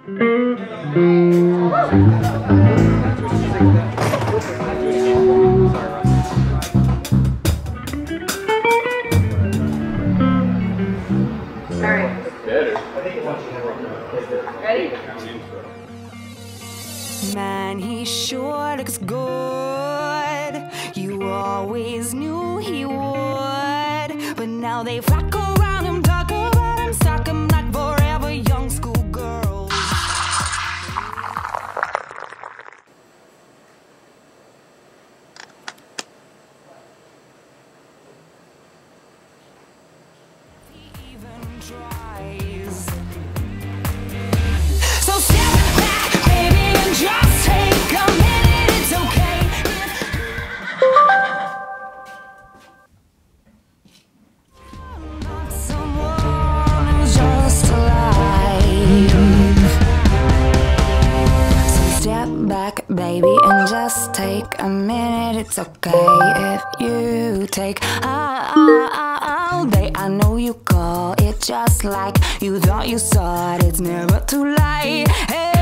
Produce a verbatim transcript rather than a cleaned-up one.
Man, he sure looks good. You always knew he would, but now they flock around him, talk about him, sock him like forever young schoolgirls. He even tries. So step back, baby, and just take a minute. It's okay. Not someone who's just alive. So step back, baby, and just take a minute. It's okay if you take all day. I know you call it just like you thought you saw it. It's never too late. Hey.